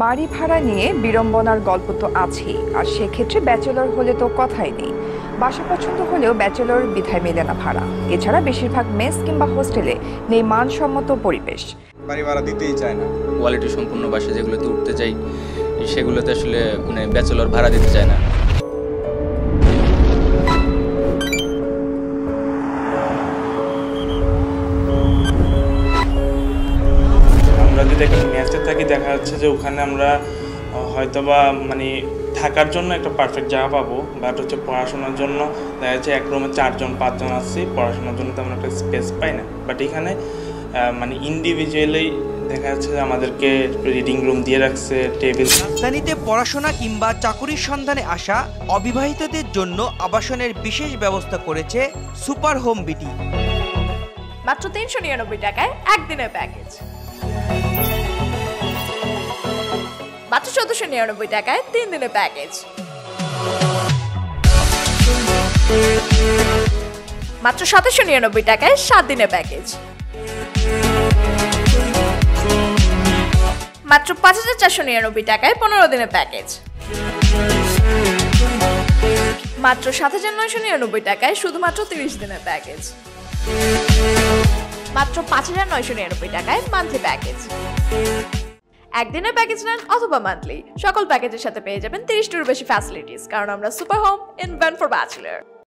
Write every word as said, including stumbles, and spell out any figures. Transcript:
বাড়ি ভাড়া নিয়ে বিড়ম্বনার গল্প তো আছেই, আর সেক্ষেত্রে ব্যাচেলর হলে তো কথাই নেই। বাসা পছন্দ হলেও ব্যাচেলর বিধায় মেলে না ভাড়া। এছাড়া বেশিরভাগ মেস কিংবা হোস্টেলে নেই মানসম্মত পরিবেশ। বাড়ি ভাড়া দিতেই চায় না। কোয়ালিটি সম্পূর্ণ বাসা যেগুলোতে উঠতে চাই সেগুলোতে আসলে মানে ব্যাচেলর ভাড়া দিতে চায় না। আমরা যদি একটা মেসে থাকি দেখা যাচ্ছে যে ওখানে আমরা হয়তোবা মানে থাকার জন্য একটা পারফেক্ট জায়গা পাবো, বাট হচ্ছে পড়াশোনার জন্য দেখা যাচ্ছে এক রুমে চারজন পাঁচজন আসছি, পড়াশোনার জন্য তেমন একটা স্পেস পাই না। বাট এখানে মানে ইন্ডিভিজুয়ালি দেখা যাচ্ছে যে আমাদেরকে রিডিং রুম দিয়ে রাখছে, টেবিল। রাজধানীতে পড়াশোনা কিংবা চাকুরির সন্ধানে আসা অবিবাহিতদের জন্য আবাসনের বিশেষ ব্যবস্থা করেছে সুপার হোম বিটি। মাত্র তিনশো নিরানব্বই টাকায় একদিনের প্যাকেজ, মাত্র চোদ্দশো নিরানব্বই টাকায় তিন দিনের প্যাকেজ, মাত্র সাতাশশো নিরানব্বই টাকায় সাত দিনের প্যাকেজ, মাত্র পাঁচ হাজার চারশো নিরানব্বই টাকায় পনেরো দিনের প্যাকেজ, মাত্র সাত হাজার নয়শো নিরানব্বই টাকায় শুধুমাত্র তিরিশ দিনের প্যাকেজ, মাত্র পাঁচ হাজার নয়শো নিরানব্বই টাকায় মান্থলি প্যাকেজ। একদিনের প্যাকেজ নেন অথবা মান্থলি, সকল প্যাকেজের সাথে পেয়ে যাবেন তিরিশটিরও বেশি ফ্যাসিলিটিস, কারণ আমরা super home in van for bachelor.